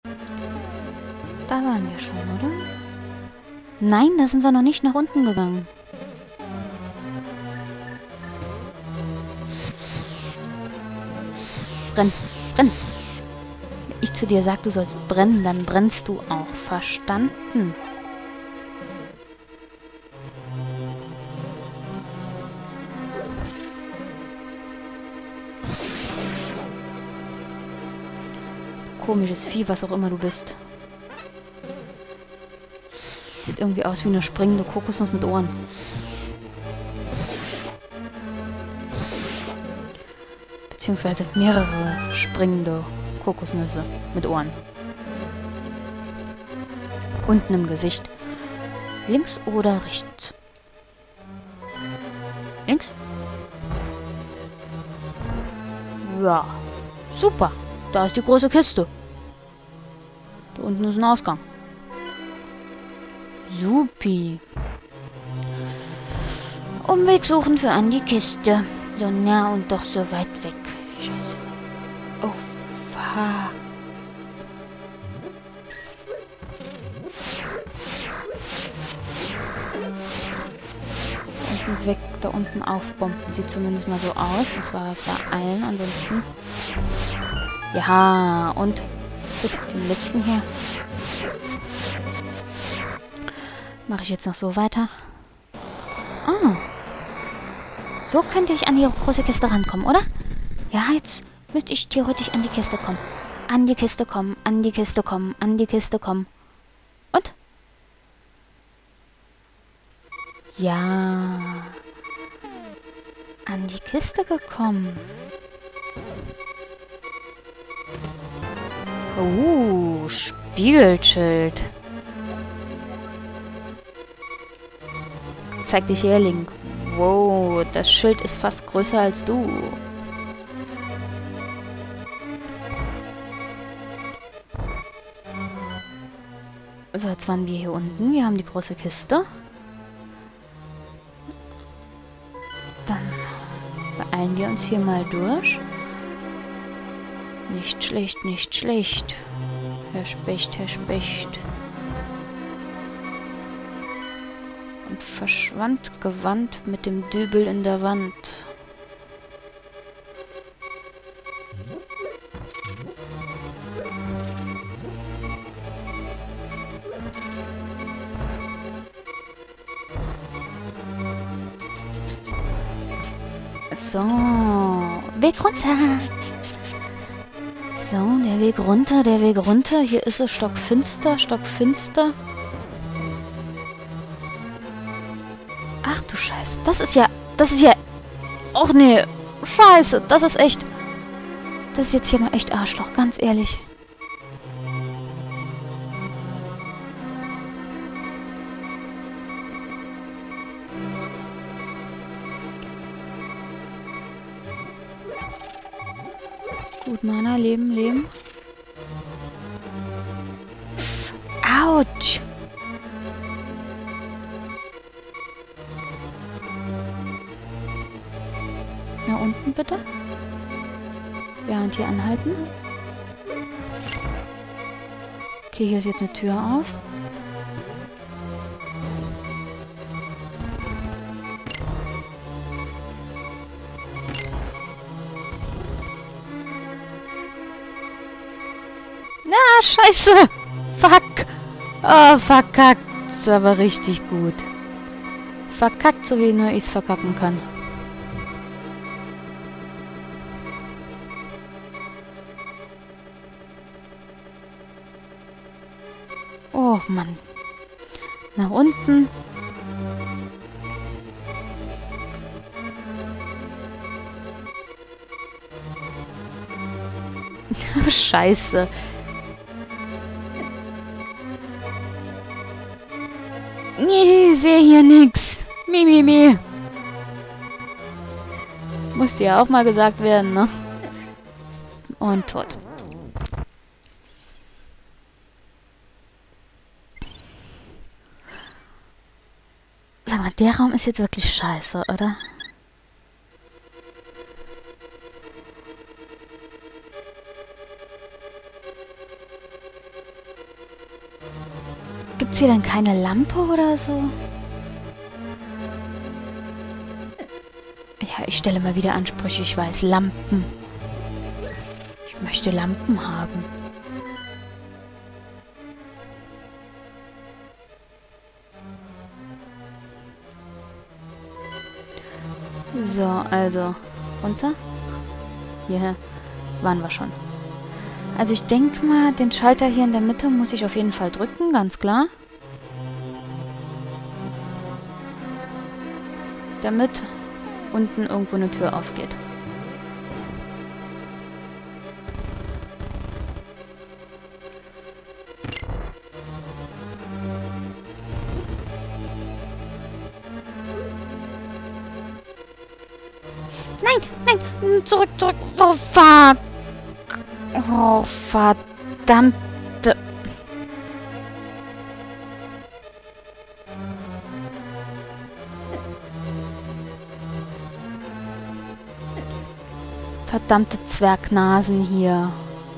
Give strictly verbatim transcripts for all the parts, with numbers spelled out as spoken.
Da waren wir schon, oder? Nein, da sind wir noch nicht nach unten gegangen. Brenn, brenn. Wenn ich zu dir sage, du sollst brennen, dann brennst du auch. Verstanden? Komisches Vieh, was auch immer du bist. Sieht irgendwie aus wie eine springende Kokosnuss mit Ohren. Beziehungsweise mehrere springende Kokosnüsse mit Ohren. Und einem Gesicht. Links oder rechts? Links? Ja. Super. Da ist die große Kiste. Da unten ist ein Ausgang. Supi. Umweg suchen für an die Kiste. So nah und doch so weit weg. Scheiße. Oh, fuck. Unten weg, da unten aufbomben. Sieht zumindest mal so aus. Und zwar bei allen. Ansonsten... Ja, und bitte den letzten hier. Mache ich jetzt noch so weiter. Ah. So könnte ich an die große Kiste rankommen, oder? Ja, jetzt müsste ich theoretisch an die Kiste kommen. An die Kiste kommen, an die Kiste kommen, an die Kiste kommen. Und? Ja. An die Kiste gekommen. Uh, Spiegelschild. Zeig dich her, Link. Wow, das Schild ist fast größer als du. So, jetzt waren wir hier unten. Wir haben die große Kiste. Dann beeilen wir uns hier mal durch. Nicht schlecht, nicht schlecht. Herr Specht, Herr Specht. Und verschwand gewandt mit dem Dübel in der Wand. So, Weg runter. So, der Weg runter, der Weg runter. Hier ist es stockfinster, stockfinster. Ach du Scheiße. Das ist ja... Das ist ja... Och nee. Scheiße. Das ist echt... Das ist jetzt hier mal echt Arschloch. Ganz ehrlich. Gut, Mana. Leben, leben. Autsch. Nach unten bitte. Ja, und hier anhalten. Okay, hier ist jetzt eine Tür auf. Na, scheiße! Fuck! Oh, verkackt. Ist aber richtig gut. Verkackt, so wie nur ich es verkacken kann. Oh, Mann. Nach unten. Scheiße. Nee, ich sehe hier nix. Mi, mi, mi. Musste ja auch mal gesagt werden, ne? Und tot. Sag mal, der Raum ist jetzt wirklich scheiße, oder? Gibt's hier dann keine Lampe oder so? Ja, ich stelle mal wieder Ansprüche, ich weiß. Lampen. Ich möchte Lampen haben. So, also. Runter? Hier waren wir schon. Also ich denke mal, den Schalter hier in der Mitte muss ich auf jeden Fall drücken, ganz klar. Damit unten irgendwo eine Tür aufgeht. Nein, nein, zurück, zurück. Oh, fuck. Oh, verdammte... Verdammte Zwergnasen hier.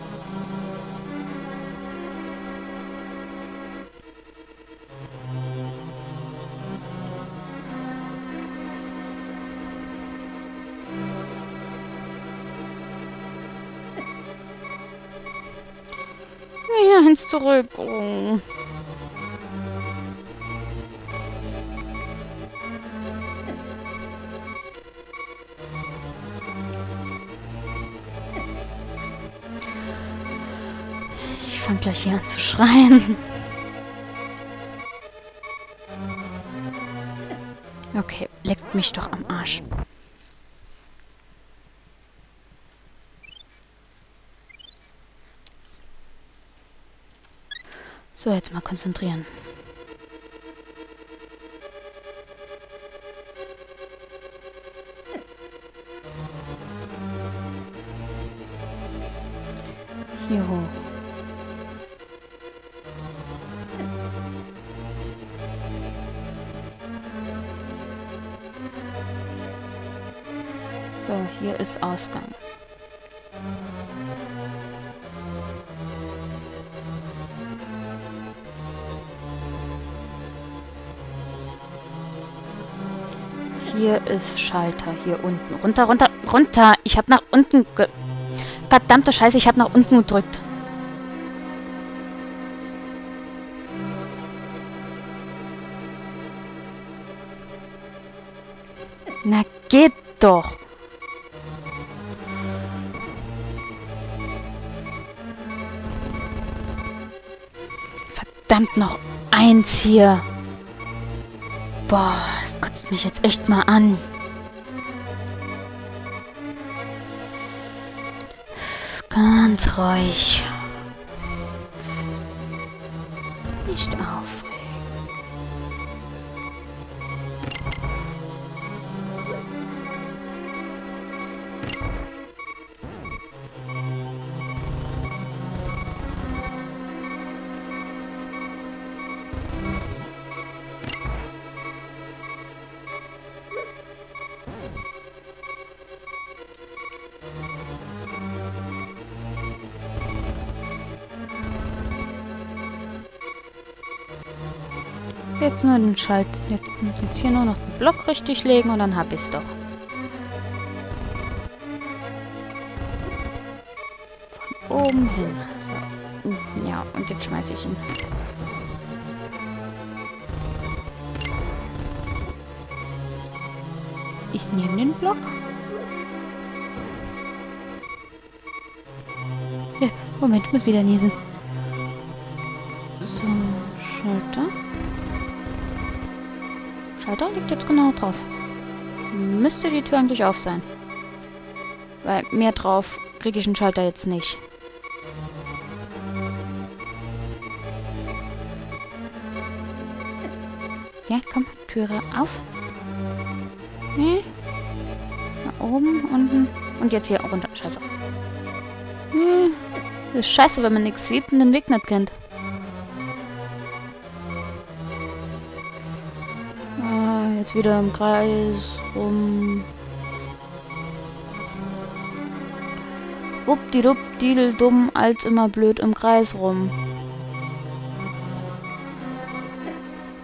Ja, eins zurück. Oh. Ich fange gleich hier an zu schreien. Okay, leckt mich doch am Arsch. So, jetzt mal konzentrieren. Hier hoch. So, hier ist Ausgang. Hier ist Schalter, hier unten. Runter, runter, runter. Ich habe nach unten ge... Verdammte Scheiße, ich habe nach unten gedrückt. Na, geht doch. Verdammt, noch eins hier. Boah, das kotzt mich jetzt echt mal an. Ganz ruhig. Nicht aufregen. Jetzt nur den Schalt. Jetzt, jetzt hier nur noch den Block richtig legen und dann hab ich's doch. Von oben hin. So. Ja, und jetzt schmeiße ich ihn. Ich nehme den Block. Ja, Moment, ich muss wieder niesen. So, Schalter. Schalter liegt jetzt genau drauf. Müsste die Tür eigentlich auf sein. Weil mehr drauf kriege ich den Schalter jetzt nicht. Ja, komm, Türe auf. Nee. Da oben, unten. Und jetzt hier runter. Scheiße. Nee. Das ist scheiße, wenn man nichts sieht und den Weg nicht kennt. Jetzt wieder im Kreis rum. Wuppdiwupp, didel dumm, als immer blöd im Kreis rum.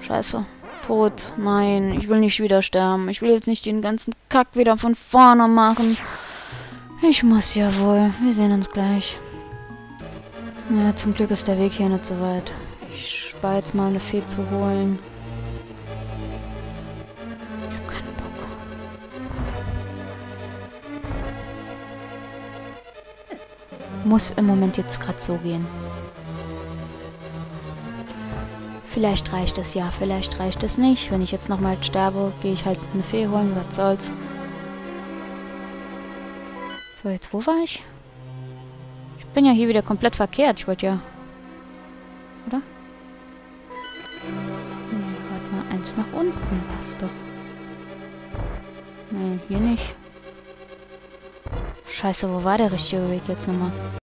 Scheiße. Tod. Nein, ich will nicht wieder sterben. Ich will jetzt nicht den ganzen Kack wieder von vorne machen. Ich muss ja wohl. Wir sehen uns gleich. Ja, zum Glück ist der Weg hier nicht so weit. Ich spare jetzt mal eine Fee zu holen. Ich hab keinen Bock. Muss im Moment jetzt gerade so gehen. Vielleicht reicht es ja, vielleicht reicht es nicht. Wenn ich jetzt nochmal sterbe, gehe ich halt eine Fee holen, was soll's. So, jetzt wo war ich? Ich bin ja hier wieder komplett verkehrt. Ich wollte ja... Oder? Nee, warte mal, eins nach unten passt doch. Nee, hier nicht. Scheiße, wo war der richtige Weg jetzt nochmal?